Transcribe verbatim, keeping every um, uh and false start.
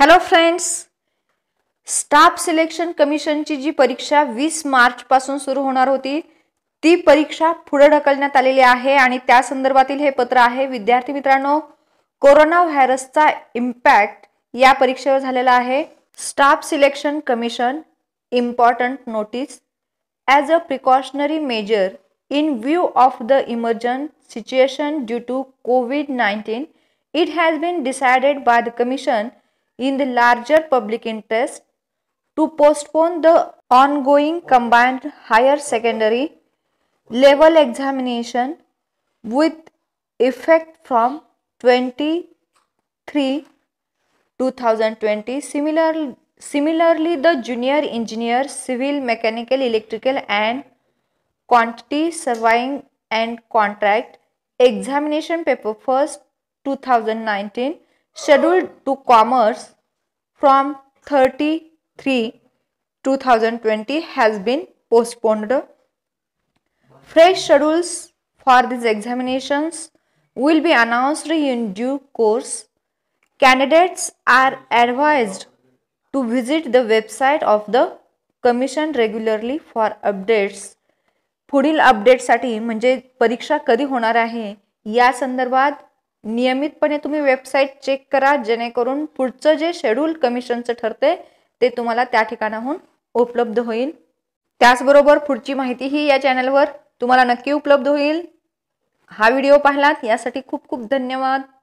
Hello friends, staff selection कमिशनची जी परीक्षा वीस मार्च पासून सुरू होणार होती ती परीक्षा पुढे ढकलण्यात आलेली आहे आणि त्या संदर्भातील हे पत्र आहे। विद्यार्थी मित्रांनो, कोरोना व्हायरसचा इम्पॅक्ट या परीक्षेवर झालेला आहे। Staff selection commission important notice as a precautionary measure in view of the emergent situation due to COVID nineteen, it has been decided by the Commission in the larger public interest to postpone the ongoing combined higher secondary level examination with effect from twenty-three twenty twenty. Similarly, similarly, the junior engineer, civil, mechanical, electrical and quantity surveying and contract examination paper first twenty nineteen scheduled to commerce from thirty-three twenty twenty has been postponed. Fresh schedules for these examinations will be announced in due course. Candidates are advised to visit the website of the commission regularly for updates. पुढील अपडेटसाठी म्हणजे परीक्षा कधी होणार आहे या संदर्भात नियमितपणे तुम्ही वेबसाईट चेक करा, जेणेकरून पुढचं जे शेड्यूल कमिशनचं ठरते ते तुम्हाला त्या ठिकाणाहून उपलब्ध होईल। त्याचबरोबर पुढची माहिती ही या चॅनलवर तुम्हाला नक्की उपलब्ध होईल। हा व्हिडिओ पाहिलात यासाठी खूप खूप धन्यवाद।